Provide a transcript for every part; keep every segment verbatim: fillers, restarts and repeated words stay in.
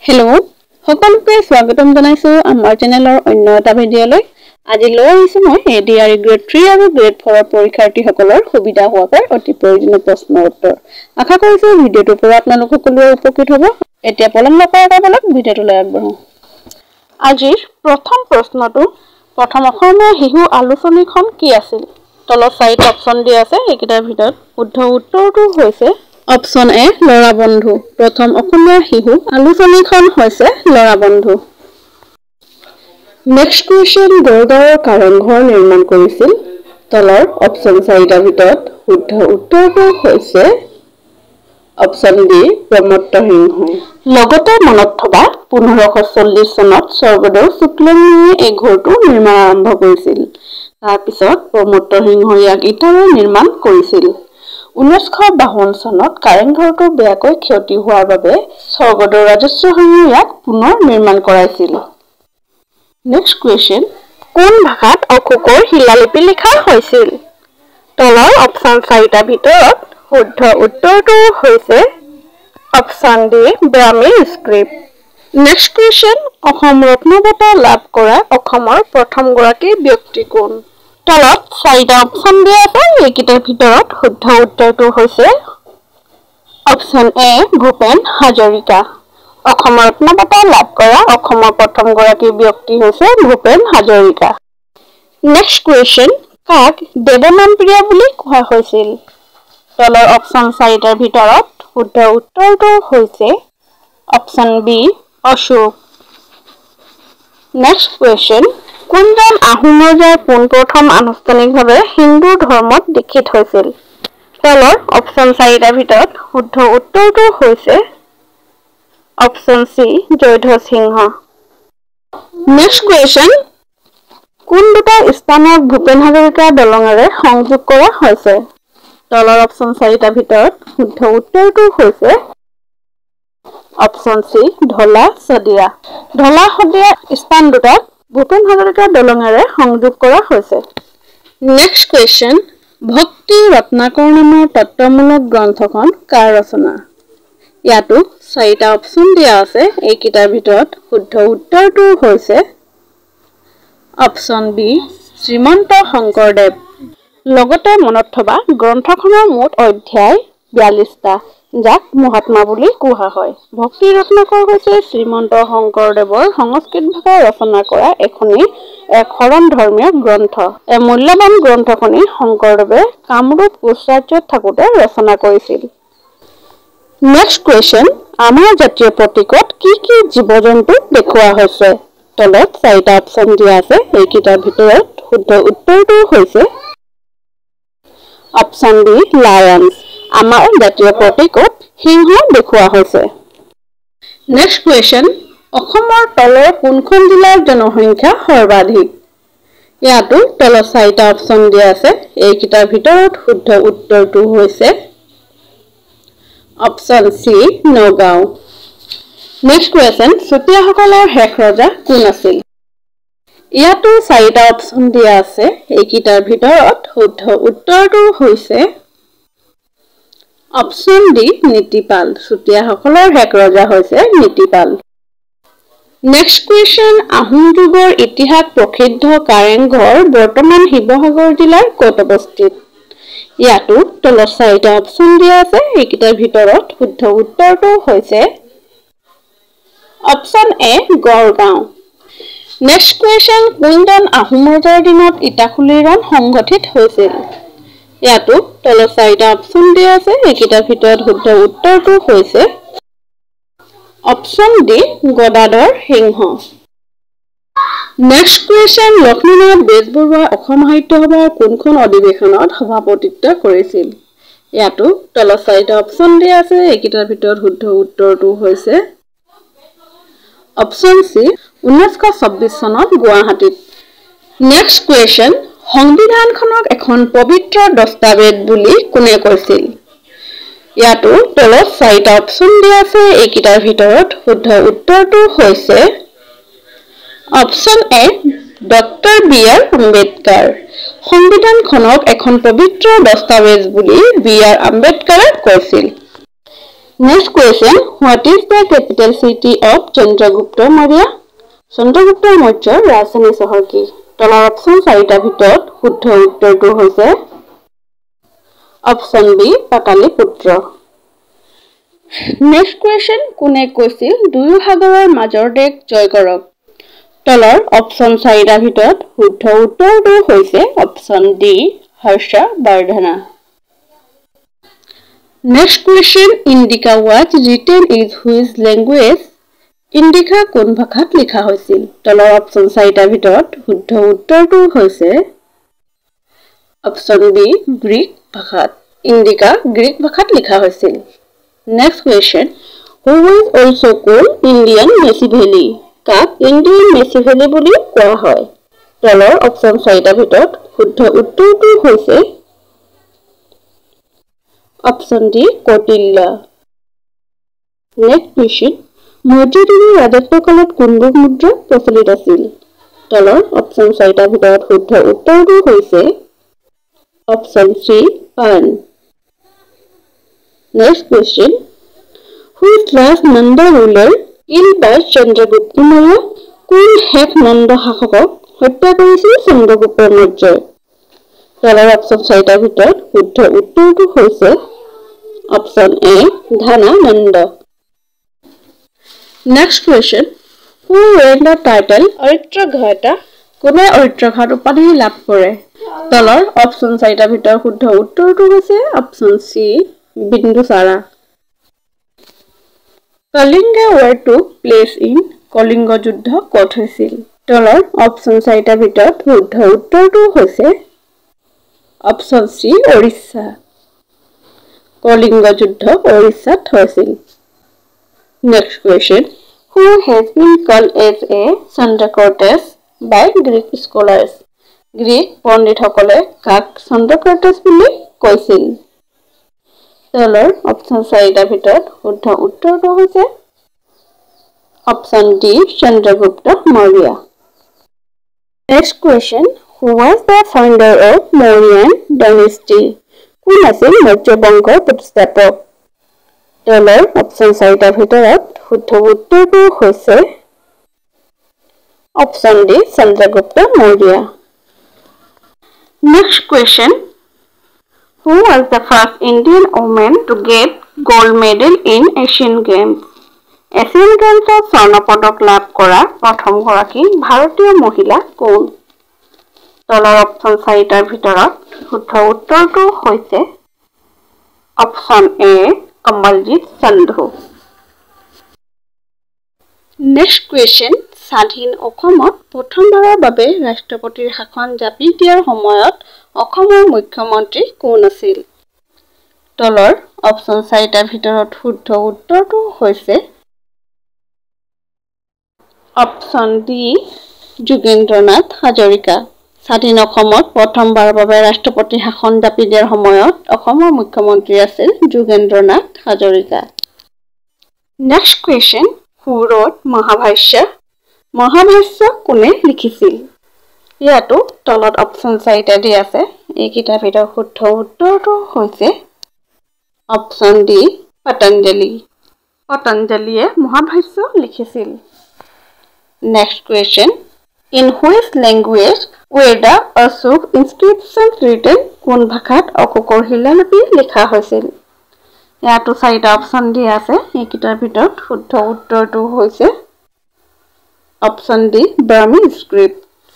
Hello সকলোকে স্বাগতম জনাইছো আমাৰ চেনেলৰ অন্য এটা ভিডিঅলৈ আজি লৈ আহিছো মই এডিআৰ গ্ৰেড থ্ৰী আৰু গ্ৰেড ফ'ৰ ৰ পৰীক্ষাৰ্থীসকলৰ সুবিধা হোৱাৰ অতি প্ৰয়োজনীয় প্ৰশ্ন উত্তৰ আশা কৰিছো ভিডিঅটোৰ পৰা আপোনালোক সকলোৱে উপকৃত হ'ব এতিয়া পলম নকৰাকৈ বলক ভিডিঅটোলৈ আগবাঢ়ো আজিৰ প্ৰথম প্ৰশ্নটো প্ৰথম অসমীয়া শিশু আলোচনীখন কি আছিল তলত চাৰিটা অপচন দিয়া আছে এইকেইটাৰ ভিতৰত শুদ্ধ উত্তৰটো হৈছে অপচন এ লৰা বন্ধু প্ৰথম অসমীয়া শিশু আলোচনীখন হৈছে লৰা বন্ধু নেক্সট কোৱেশ্চন গড়গাঁৱৰ কাৰেংঘৰ নিৰ্মাণ কৰিছিল তলৰ অপচন চাৰিটাৰ ভিতৰত শুদ্ধ উত্তৰটো হৈছে অপচন ডি প্ৰমত্ত সিংহই লগতে মনত থকা পোন্ধৰশ চল্লিশ চনত স্বৰ্গদেউ শুক্লমুনিয়ে এই ঘৰটো নিৰ্মাণ আৰম্ভ কৰিছিল তাৰ পিছত প্ৰমত্ত সিংহই ইয়াক ইটাৰে নিৰ্মাণ কৰিছিল ঊনৈছশ বাৱন্ন চনত কাৰেংঘৰটো বেয়াকৈ ক্ষতি হোৱাৰ বাবে স্বৰ্গদেউ ৰাজস্ব সিংহই ইয়াক পুনৰ নিৰ্মাণ কৰাইছিল নেক্সট কোৱেশ্চন কোন ভাষাত অশোকৰ শিলালিপি লিখা হৈছিল তলৰ অপচন চাৰিটাৰ ভিতৰত শুদ্ধ উত্তৰটো হৈছে option D Brahmi script next question Asom Ratna বঁটা লাভ কৰা অসমৰ প্ৰথম গৰাকী ব্যক্তি কোন তলত চাৰিটা অপচন দিয়া আছে এইকেইটাৰ ভিতৰত শুদ্ধ উত্তৰটো হৈছে অপচন এ ভূপেন হাজৰিকা অসমৰ ৰত্ন বঁটা লাভ কৰা অসমৰ প্ৰথম গৰাকী ব্যক্তি হৈছে ভূপেন হাজৰিকা নেক্সট কুৱেশ্যন কাক দেৱনামপ্ৰিয়া বুলি কোৱা হৈছিল তলৰ অপচন চাৰিটাৰ ভিতৰত শুদ্ধ উত্তৰটো হৈছে option B Ashoka next question কোনজন আহোম ৰজাৰ পোনপ্ৰথম আনুষ্ঠানিকভাৱে হিন্দু ধৰ্মত দীক্ষিত হৈছিল তলৰ অপচন চাৰিটাৰ ভিতৰত শুদ্ধ উত্তৰটো হৈছে option C Jayadhwaj Singha next question কোন দুটা স্থানত ভূপেন হাজৰিকা দলঙেৰে সংযোগ কৰা হৈছে তলৰ অপচন চাৰিটাৰ ভিতৰত শুদ্ধ উত্তৰটো হৈছে অপচন সি ঢলা শদিয়া ঢলা শদিয়া স্থান দুটাত ভূপেন হাজৰিকা দলঙেৰে সংযোগ কৰা হৈছে নেক্সট কুৱেশ্যন ভক্তি ৰত্নাকৰ নামৰ তত্ত্বমূলক গ্ৰন্থখন কাৰ ৰচনা ইয়াতো চাৰিটা অপচন দিয়া আছে এইকেইটাৰ ভিতৰত শুদ্ধ উত্তৰটো হৈছে অপচন বি শ্ৰীমন্ত শংকৰদেৱ লগতে মনত থবা গ্ৰন্থখনৰ মুঠ অধ্যায় বিয়াল্লিছটা যাক মহাত্মা বুলি কোৱা হয় ভক্তি ৰত্নাকৰ হৈছে শ্ৰীমন্ত শংকৰদেৱৰ সংস্কৃত ভাষাত ৰচনা কৰা এখনি এক শৰণ ধৰ্মীয় গ্ৰন্থ এই মূল্যৱান গ্ৰন্থখনি শংকৰদেৱে কামৰূপ কোষাৰ্যত থাকোতে ৰচনা কৰিছিল নেক্সট কুৱেশ্যন আমাৰ জাতীয় প্ৰতীকত কি কি জীৱ-জন্তু দেখুওৱা হৈছে তলত চাৰিটা অপচন দিয়া আছে এইকেইটাৰ ভিতৰত শুদ্ধ উত্তৰটো হৈছে অপচন ডি লায়ন্স আমাৰ জাতীয় প্ৰতীকত সিংহ দেখুওৱা হৈছে নেক্সট কুৱেশ্যন অসমৰ তলৰ কোনখন জিলাৰ জনসংখ্যা সৰ্বাধিক ইয়াতো তলত চাৰিটা অপচন দিয়া আছে এইকেইটাৰ ভিতৰত শুদ্ধ উত্তৰটো হৈছে option C Nagaon next question চুতীয়াসকলৰ শেষ ৰজা কোন আছিল ইয়াতো চাৰিটা অপচন দিয়া আছে এইকেইটাৰ ভিতৰত শুদ্ধ উত্তৰটো হৈছে অপচন ডি নীতিপাল চুতীয়াসকলৰ শেষ ৰজা হৈছে নীতিপাল নেক্সট কুৱেশ্যন আহোম যুগৰ ইতিহাস প্ৰসিদ্ধ কাৰেংঘৰ বৰ্তমান শিৱসাগৰ জিলাৰ ক'ত অৱস্থিত ইয়াতো তলত চাৰিটা অপচন দিয়া আছে এইকেইটাৰ ভিতৰত শুদ্ধ উত্তৰটো হৈছে option A Gargaon next question কোনজন আহোম ৰজাৰ দিনত ইটাখুলিৰ ৰণ সংঘটিত হৈছিল ইয়াতো তলত চাৰিটা অপচন দিয়া আছে এইকেইটাৰ ভিতৰত শুদ্ধ উত্তৰটো হৈছে option D Gadadhar Singha next question Lakshminath বেজবৰুৱাই অসম সাহিত্য সভাৰ কোনখন অধিৱেশনত সভাপতিত্ব কৰিছিল ইয়াতো তলত চাৰিটা অপচন দিয়া আছে এইকেইটাৰ ভিতৰত শুদ্ধ উত্তৰটো হৈছে অপচন সি ঊনৈছশ চৌব্বিছ চনত গুৱাহাটীত নেক্সট কুৱেশ্যন সংবিধানখনক এখন পবিত্ৰ দস্তাবেজ বুলি কোনে কৈছিল ইয়াতো তলত চাৰিটা অপচন দিয়া আছে এইকেইটাৰ ভিতৰত শুদ্ধ উত্তৰটো হৈছে option A doctor B R Ambedkar সংবিধানখনক এখন পবিত্ৰ দস্তাবেজ বুলি বি আৰ আম্বেদকাৰে কৈছিল Next question, what is the capital city of Chandragupta Maurya? Chandragupta Maurya ৰাজধানী চহৰ কি? তলৰ অপচন চাৰিটাৰ ভিতৰত শুদ্ধ উত্তৰটো হৈছে option B Pataliputra. Next question, কোনে কৈছিল দুয়ো সাগৰৰ মাজৰ দেশ জয় কৰক? তলৰ অপচন চাৰিটাৰ ভিতৰত শুদ্ধ উত্তৰটো হৈছে option D Harsha Vardhana. Next question, Indica was written in which language? Indica কোন ভাষাত লিখা হৈছিল? তলৰ অপচন চাৰিটাৰ ভিতৰত শুদ্ধ উত্তৰটো হৈছে অপচন বি গ্ৰীক ভাষাত। Indica গ্ৰীক ভাষাত লিখা হৈছিল। Next question, who was also called Indian Messi Valley? কাক ইণ্ডিয়ান মেচি ভেলী বুলি কোৱা হয়? তলৰ অপচন চাৰিটাৰ ভিতৰত শুদ্ধ উত্তৰটো হৈছে option D Kautilya. Next question, মধ্যযুগীয় ৰাজত্বকালত কোনবোৰ মুদ্ৰা প্ৰচলিত আছিল? তলৰ অপচন চাৰিটাৰ ভিতৰত শুদ্ধ উত্তৰটো হৈছে অপচন চি পান। Next question, which last Nanda ruler killed by Chandragupta Maurya? কোন শেষ নন্দ শাসকক হত্যা কৰিছিল চন্দ্ৰগুপ্ত মৌৰ্যই? তলৰ অপচন চাৰিটাৰ ভিতৰত শুদ্ধ উত্তৰটো হৈছে option A Dhanananda. Next question, who earned the title Aritraghata? কোনে অৰিত্ৰঘাট উপাধি লাভ কৰে? তলৰ অপচন চাৰিটাৰ ভিতৰত শুদ্ধ উত্তৰটো হৈছে option C Bindusara. Kalinga war took place in Kalinga যুদ্ধ ক'ত হৈছিল? তলৰ অপচন চাৰিটাৰ ভিতৰত শুদ্ধ উত্তৰটো হৈছে অপচন চি ওড়িশা। কলিংগ যুদ্ধ ওড়িশাত হৈছিল। Next question, who has been called as a Chandrakirtis by Greek scholars? Greek পণ্ডিতসকলে কাক চন্দ্ৰকৰ্টেছ বুলি কৈছিল? তলৰ অপচন চাৰিটাৰ ভিতৰত শুদ্ধ উত্তৰটো হৈছে option D Chandragupta Maurya. Next question, who was the founder of Mauryan dynasty? কোন আছিল মৌৰ্য বংশৰ প্ৰতিষ্ঠাপক? তলৰ অপচন চাৰিটাৰ ভিতৰত শুদ্ধ উত্তৰটো হৈছে option D Chandragupta Maurya. Next question, who was the first Indian woman to get gold medal in Asian Games? Asian গেমছত স্বৰ্ণ পদক লাভ কৰা প্ৰথম গৰাকী ভাৰতীয় মহিলা কোন? তলৰ অপচন চাৰিটাৰ ভিতৰত শুদ্ধ উত্তৰটো হৈছে option A Kamaljit Sandhu. Next question, স্বাধীন অসমত প্ৰথমবাৰৰ বাবে ৰাষ্ট্ৰপতিৰ শাসন জাপি দিয়াৰ সময়ত অসমৰ মুখ্যমন্ত্ৰী কোন আছিল? তলৰ অপচন চাৰিটাৰ ভিতৰত শুদ্ধ উত্তৰটো হৈছে অপচন ডি যোগেন্দ্ৰনাথ হাজৰিকা। স্বাধীন অসমত প্ৰথমবাৰৰ বাবে ৰাষ্ট্ৰপতি শাসন জাপি দিয়াৰ সময়ত অসমৰ মুখ্যমন্ত্ৰী আছিল Jogendranath Hazarika. Next question, who wrote Mahabhashya? Mahabhashya কোনে লিখিছিল? ইয়াতো তলত অপচন চাৰিটা দি আছে। এইকেইটাৰ ভিতৰত শুদ্ধ উত্তৰটো হৈছে অপচন ডি পতঞ্জলি। পতঞ্জলিয়ে মহাভাষ্য লিখিছিল। Next question, in which language were the Ashok inscriptions written? কোন ভাষাত অশোকৰ শিলালিপি লিখা হৈছিল? ইয়াতো চাৰিটা অপচন দি আছে। এইকেইটাৰ ভিতৰত শুদ্ধ উত্তৰটো হৈছে option D Brahmi script.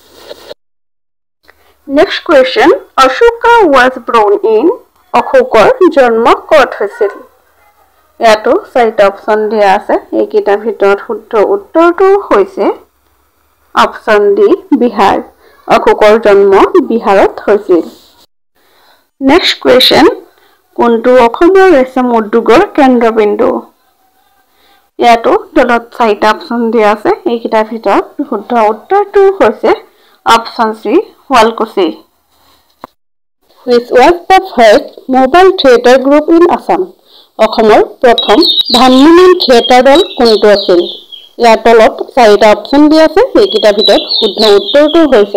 Next question, Ashoka was born in অশোকৰ জন্ম ক'ত হৈছিল? ইয়াতো চাৰিটা অপচন দিয়া আছে। এইকেইটাৰ ভিতৰত শুদ্ধ উত্তৰটো হৈছে অপচন ডি বিহাৰ। অশোকৰ জন্ম বিহাৰত হৈছিল। নেক্সট কুৱেশ্যন, কোনটো অসমৰ ৰেচম উদ্যোগৰ কেন্দ্ৰবিন্দু? ইয়াতো তলত চাৰিটা অপচন দিয়া আছে। এইকেইটাৰ ভিতৰত শুদ্ধ উত্তৰটো হৈছে option C Sualkuchi. Which was the first mobile theatre group in Assam? অসমৰ প্ৰথম ভ্ৰাম্যমাণ থিয়েটাৰ দল কোনটো আছিল? ইয়াৰ তলত চাৰিটা অপচন দিয়া আছে। এইকেইটাৰ ভিতৰত শুদ্ধ উত্তৰটো হৈছে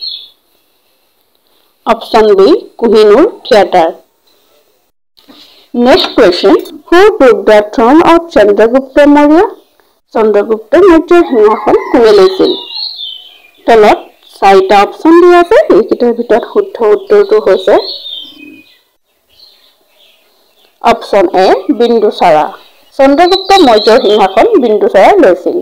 option B Kohinoor theatre. Next question. Who took the throne of Chandragupta Maurya? Chandragupta Maurya সিংহাসন কোনে লৈছিল? তলত চাৰিটা অপচন দিয়া আছে এইকেইটাৰ ভিতৰত শুদ্ধ উত্তৰটো হৈছে অপচন এ বিন্দুসাৰা চন্দ্ৰগুপ্ত মৌৰ্যৰ সিংহাসন বিন্দুসাৰা লৈছিল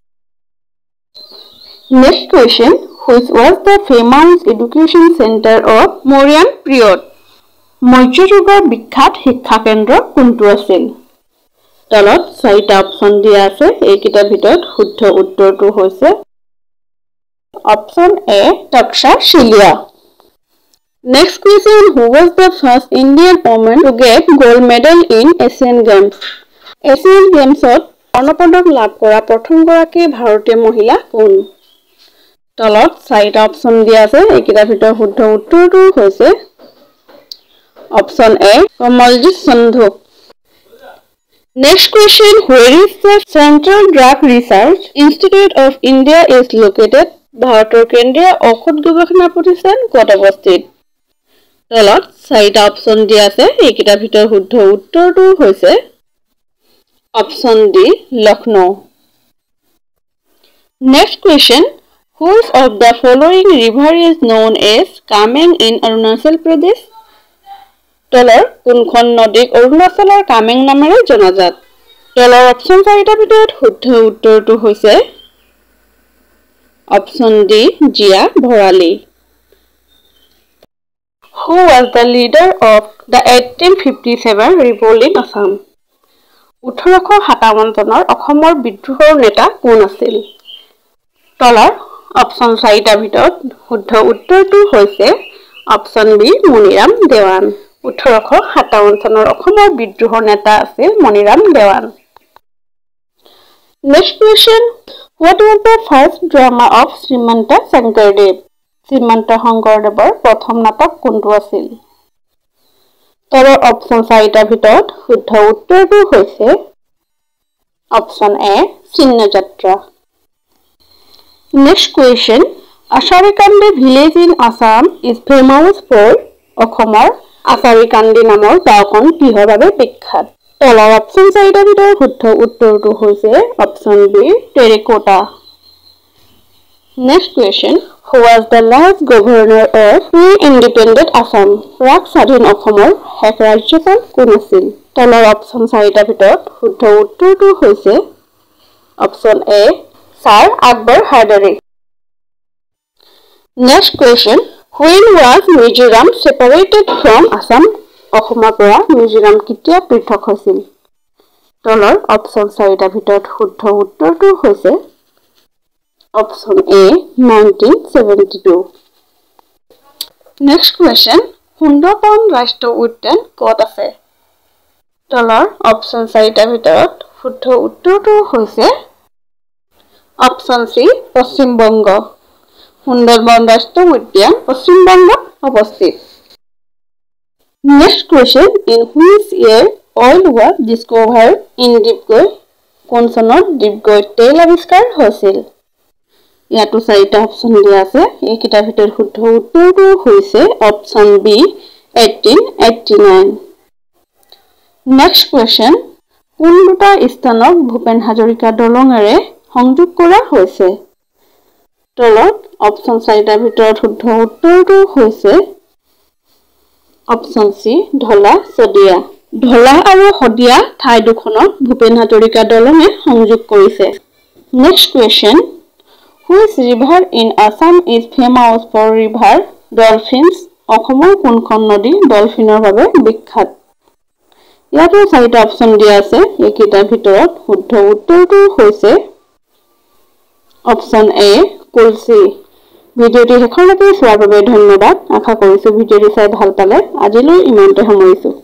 Next question Which was the famous education center of Mauryan period Maurya যুগৰ বিখ্যাত শিক্ষা কেন্দ্ৰ কোনটো আছিল তলত চাৰিটা অপচন দিয়া আছে এইকেইটাৰ ভিতৰত শুদ্ধ উত্তৰটো হৈছে Option A Takshashilya Next question Who was the first Indian woman to get gold medal in Asian Games? Asian Games ত স্বৰ্ণ পদক লাভ কৰা প্ৰথম গৰাকী ভাৰতীয় মহিলা কোন? তলত চাৰিটা অপচন দিয়া আছে এইকেইটাৰ ভিতৰত শুদ্ধ উত্তৰটো হৈছে Option A Kamaljeet Sandhu Next question Where is the Central Drug Research Institute of India is located? ভাৰতৰ কেন্দ্ৰীয় ঔষধ গৱেষণা প্ৰতিষ্ঠান ক'ত অৱস্থিত তলত চাৰিটা অপচন দিয়া আছে এইকেইটাৰ ভিতৰত শুদ্ধ উত্তৰটো হৈছে option D Lucknow Next question Which of the following river is known as Kameng in Arunachal Pradesh তলৰ কোনখন নদীক অৰুণাচলৰ কামেং নামেৰে জনাজাত তলৰ অপচন চাৰিটাৰ ভিতৰত শুদ্ধ উত্তৰটো হৈছে Option D Jia Bharali Who was the leader of the eighteen fifty-seven revolt in Assam? ওঠৰশ সাতাৱন্ন চনৰ অসমৰ বিদ্ৰোহৰ নেতা কোন আছিল? তলৰ অপচন চাৰিটাৰ ভিতৰত শুদ্ধ উত্তৰটো হৈছে অপচন বি মণিৰাম দেৱান ওঠৰশ সাতাৱন্ন চনৰ অসমৰ বিদ্ৰোহৰ নেতা আছিল Maniram Dewan Next question What was the first drama of Srimanta Shankardev? Srimanta Shankardevar প্ৰথম নাটক কোনটো আছিল? তলৰ অপচন চাৰিটাৰ ভিতৰত শুদ্ধ উত্তৰটো হৈছে option A Chihnayatra Next question Asarikandi village in Assam is famous for অসমৰ আচাৰিকান্দি নামৰ গাঁওখন কিহৰ বাবে বিখ্যাত? তলৰ অপচন চাৰিটাৰ ভিতৰত শুদ্ধ উত্তৰটো হৈছে option B terracotta Next question Who was the last governor of pre-independent Assam? প্ৰাক স্বাধীন অসমৰ শেষ ৰাজ্যপাল কোন আছিল? তলৰ অপচন চাৰিটাৰ ভিতৰত শুদ্ধ উত্তৰটো হৈছে option A sir Akbar Hydari Next question When was Mizoram separated from Assam? অসমৰ পৰা মিজোৰাম কেতিয়া পৃথক হৈছিল? তলৰ অপচন চাৰিটাৰ ভিতৰত শুদ্ধ উত্তৰটো হৈছে option A nineteen seventy-two Next question Sundarban ৰাষ্ট্ৰীয় উদ্যান ক'ত আছে? তলৰ অপচন চাৰিটাৰ ভিতৰত শুদ্ধ উত্তৰটো হৈছে অপচন সি পশ্চিম বংগ সুন্দৰবন ৰাষ্ট্ৰীয় উদ্যান পশ্চিম বংগত অৱস্থিত Next question In which year oil was discovered in Dibgoi? কোন চনত ডিবগৈত তেল আৱিষ্কাৰ হৈছিল? ইয়াতো চাৰিটা অপচন দিয়া আছে এইকেইটাৰ ভিতৰত শুদ্ধ উত্তৰটো হৈছে option B eighteen eighty-nine Next question কোন দুটা স্থানক ভূপেন হাজৰিকা দলঙেৰে সংযোগ কৰা হৈছে? তলত অপচন চাৰিটাৰ ভিতৰত শুদ্ধ উত্তৰটো হৈছে অপচন সি ঢলা সদিয়া ঢলা আৰু সদিয়া ঠাই দুখনক ভূপেন হাজৰিকা দলঙে সংযোগ কৰিছে Next question Which river in Assam is famous for river dolphins? অসমৰ কোনখন নদী ডলফিনৰ বাবে বিখ্যাত? ইয়াতো চাৰিটা অপচন দিয়া আছে এইকেইটাৰ ভিতৰত শুদ্ধ উত্তৰটো হৈছে অপচন এ কুলচি ভিডিঅ'টি শেষলৈকে চোৱাৰ বাবে ধন্যবাদ আশা কৰিছো ভিডিঅ'টি চাই ভাল পালে আজিলৈ ইমানতে সামৰিছো